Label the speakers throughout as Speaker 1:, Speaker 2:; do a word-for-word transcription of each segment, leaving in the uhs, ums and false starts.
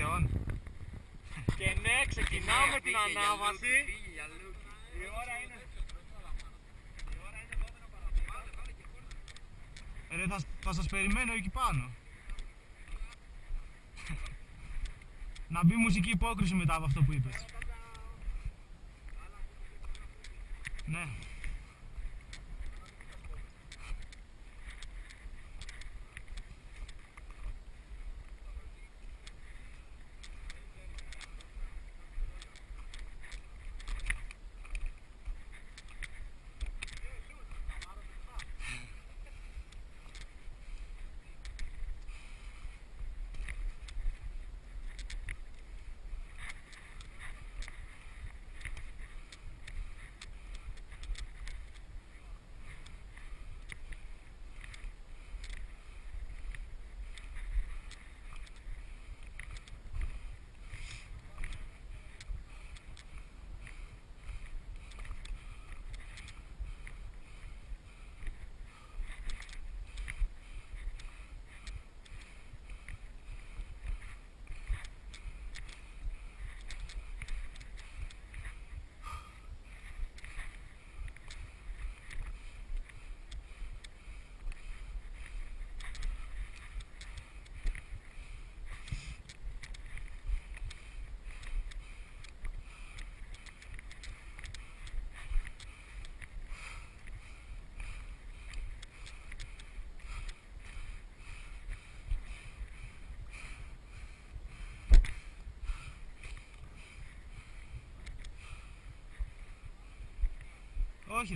Speaker 1: προτάσεων. Και ναι, ξεκινάω με την ανάβαση. Η ώρα είναι... Η ώρα είναι δώδεκα παραπέντε. Ρε, θα, θα σας περιμένω εκεί πάνω. Να μπει μουσική υπόκριση μετά από αυτό που είπες. Ναι. Όχι ρε.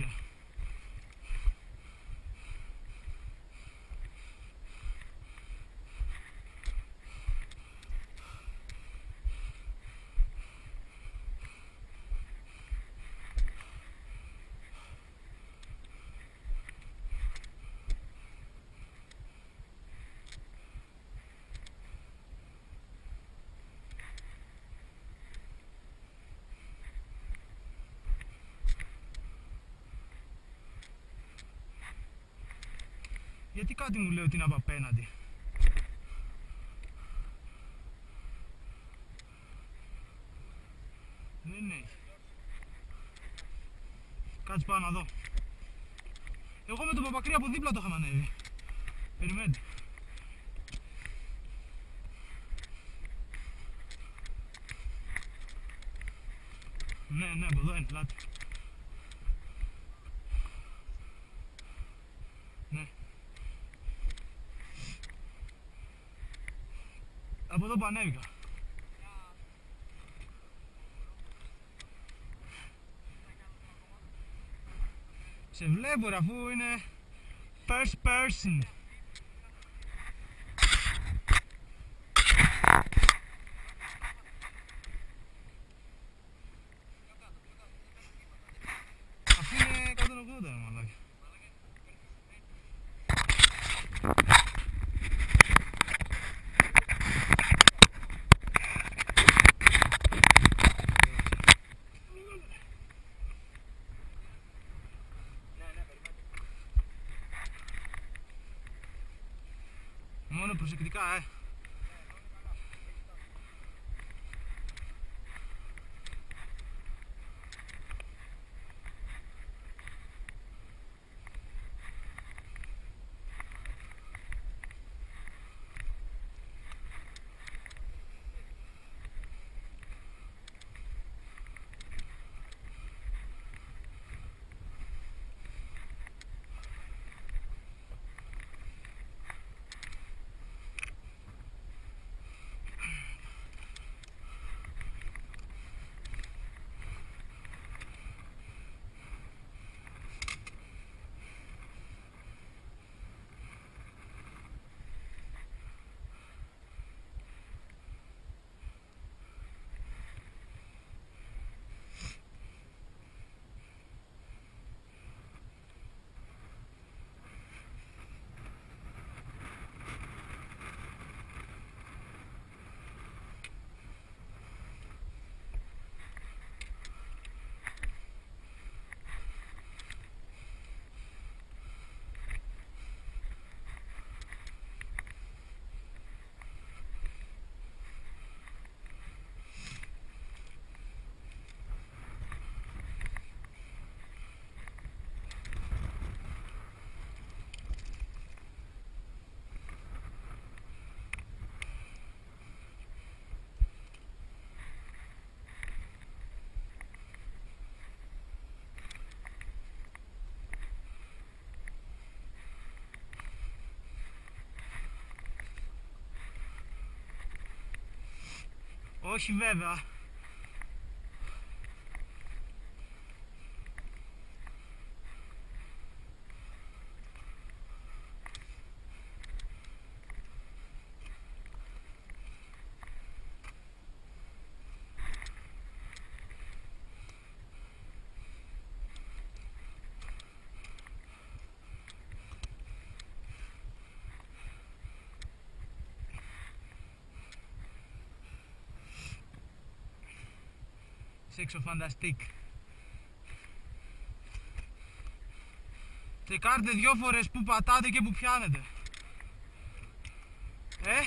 Speaker 1: Γιατί κάτι μου λέει ότι είναι από απέναντι. Δεν έχει. Κάτσε πάω να δω. Εγώ με τον Παπακρή από δίπλα το είχαμε ανέβει. Περιμένετε. Ναι, ναι, από εδώ είναι, λάτε. Ναι. Από εδώ που ανέβηκα. Σε βλέπω ρε, αφού είναι first person. Αφού είναι εκατόν ογδόντα ρε μαλάκι. Μόνο προσεκτικά, ε. Όχι βέβαια. Σεξο φανταστικ. Τσεκάρτε δυο φορές που πατάτε και που πιάνετε. Ε?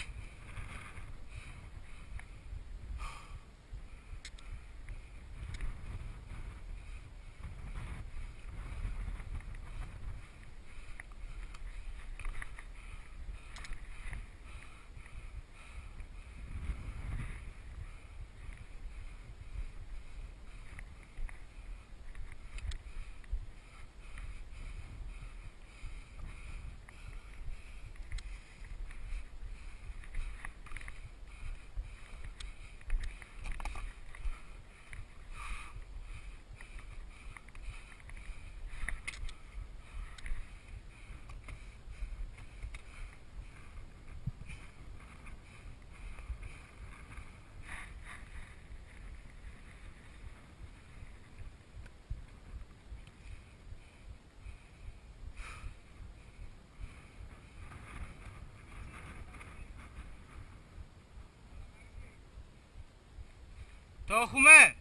Speaker 1: Το έχουμε!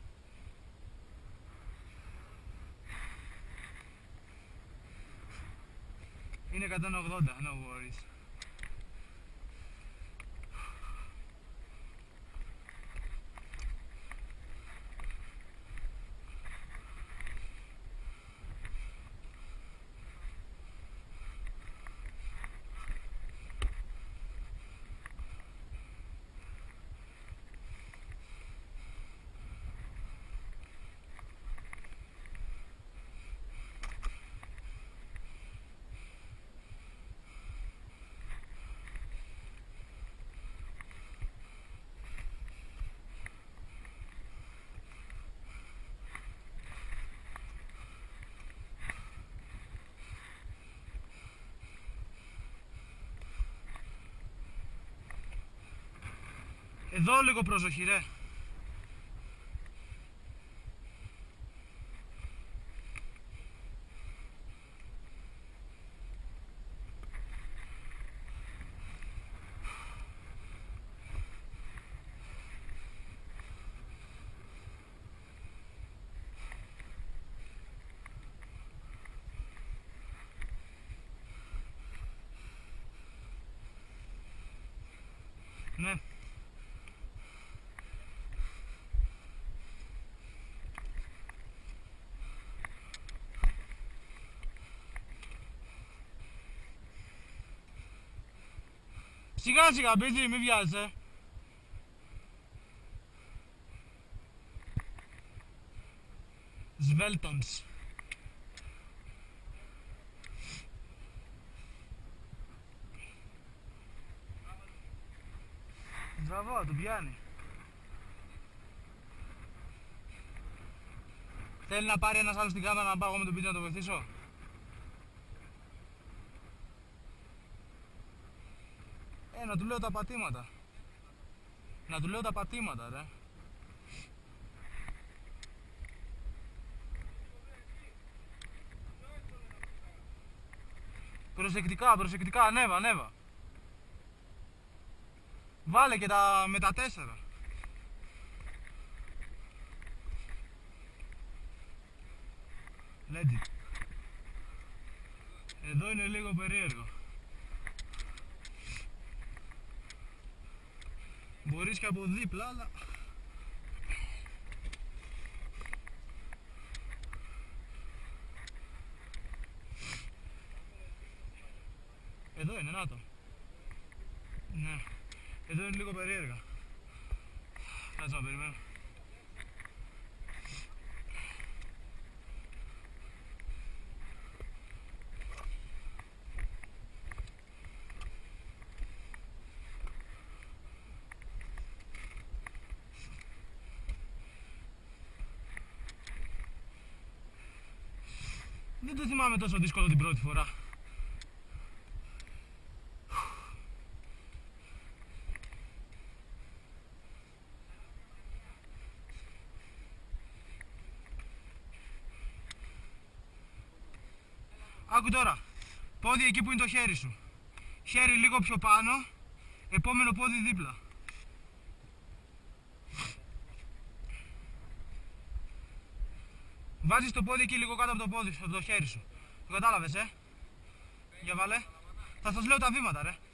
Speaker 1: Είναι εκατόν ογδόντα, no worries. Εδώ λίγο προσοχή ρε. Ναι. Σιγά σιγά μπίζει, μη βιάζεσαι. Σβέλτονς. Μπράβο, του πιάνει. Θέλει να πάρει ένας άλλος την κάμερα να πάω εγώ με τον πίτσο να το βοηθήσω. Ε, να του λέω τα πατήματα. Να του λέω τα πατήματα, ρε. Προσεκτικά, προσεκτικά, ανέβα, ανέβα. Βάλε και τα με τα τέσσερα. Legit. Εδώ είναι λίγο περίεργο. Μπορείς και από δίπλα, αλλά... Εδώ είναι, να το. Ναι. Εδώ είναι λίγο περίεργα. Κάτσε να περιμένω. δεν το θυμάμαι τόσο δύσκολο την πρώτη φορά. Άκου τώρα, πόδι εκεί που είναι το χέρι σου. Χέρι λίγο πιο πάνω, επόμενο πόδι δίπλα. Βάζεις το πόδι εκεί λίγο κάτω από το πόδι σου, από το χέρι σου. Το κατάλαβες, ε? Για βάλε. Θα σας λέω τα βήματα, ρε.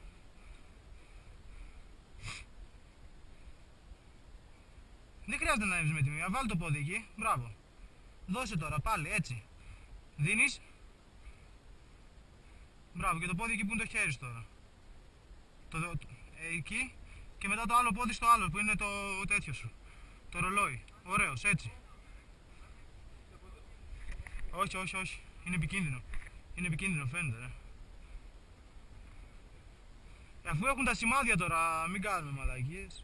Speaker 1: Δεν χρειάζεται να έχεις με τη μία. Βάλε το πόδι εκεί. Μπράβο. Δώσε τώρα πάλι, έτσι. Δίνεις. Μπράβο, και το πόδι εκεί που είναι το χέρι σου τώρα. Το, το, ε, εκεί. Και μετά το άλλο πόδι στο άλλο που είναι το τέτοιο σου. Το ρολόι. Ωραίος, έτσι. Όχι, όχι, όχι. Είναι επικίνδυνο. Είναι επικίνδυνο, φαίνεται, ρε. Ε, αφού έχουν τα σημάδια τώρα, μην κάνουμε μαλακίες.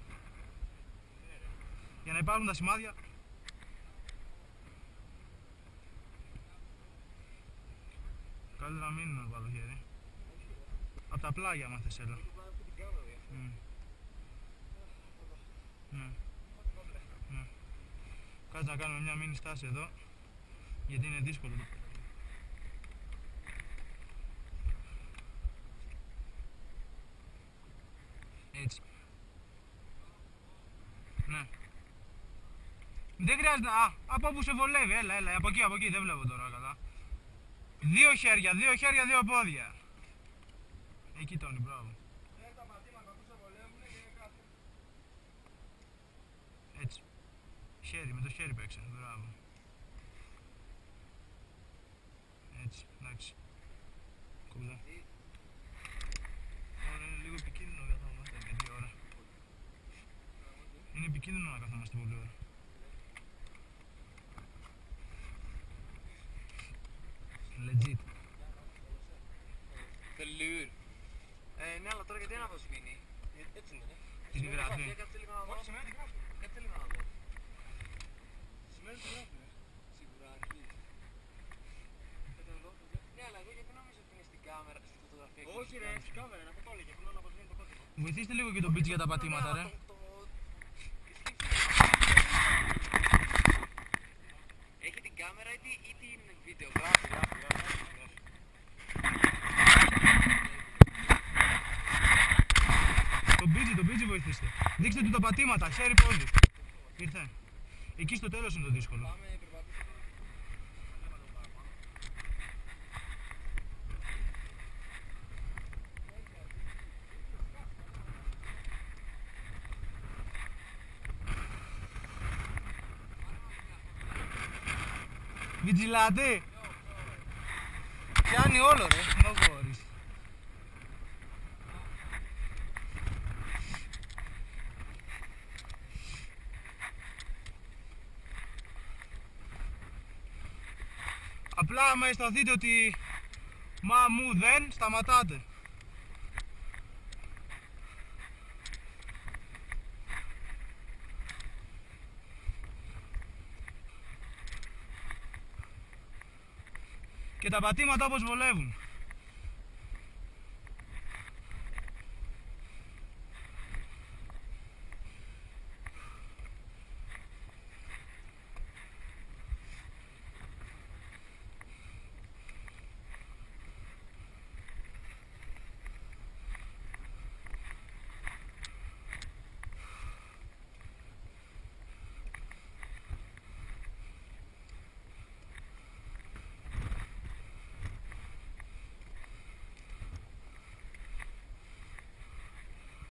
Speaker 1: Για να υπάρχουν τα σημάδια. Καλύτερα να μην βάλω χέρι. Απ' τα πλάγια, άμα θες, έλα. Mm. Ναι. Ναι. Κάτσε να κάνουμε μια μίνι στάση εδώ. Γιατί είναι δύσκολο. Έτσι. Ναι. Δεν χρειάζεται. Α, από όπου σε βολεύει. Έλα, έλα. Από εκεί, από εκεί. Δεν βλέπω τώρα καλά. Δύο χέρια, δύο χέρια, δύο πόδια. Εκεί Τόνι, μπράβο. Έτσι. Χέρι, με το χέρι παίξε. Μπράβο. Έτσι, εντάξει. Κομπλά. Ωραία, είναι λίγο επικίνδυνο να καθόμαστε αρκετή ώρα. Είναι επικίνδυνο να καθόμαστε πολύ ώρα. Legit.
Speaker 2: Τελείω. Ε, ναι, αλλά τώρα γιατί να δώσει μείνει. Έτσι είναι.
Speaker 1: Τι τη γράφει.
Speaker 2: Κάτσε λίγο να δω. Όχι, σημαίνει τη γράφει. Κάτσε λίγο να δω. Σημαίνει τη γράφει. Σίγουρα αρχίζει. Ναι, αλλά εγώ γιατί νομίζω ότι είναι στην κάμερα, στη φωτογραφία.
Speaker 1: Όχι ρε, στην κάμερα, είναι αυτό το έλεγε. Θέλω να αποσβήνει το κώδικα. Βοηθήστε λίγο και τον beach για τα πατήματα, ρε.
Speaker 2: Έχει την κάμερα ή την βίντεο. Γράφει, γράφει, γράφει.
Speaker 1: Τον beach, τον beach βοηθήστε. Δείξτε του τα πατήματα, χέρι πόδι. Ήρθε. Εκεί στο τέλος είναι το δύσκολο. Βιτζιλάτε! Πιάνει όλο ρε, no worries. Απλά άμα αισθανθείτε ότι μα μου δεν, σταματάτε. Και τα πατήματα όπως βολεύουν.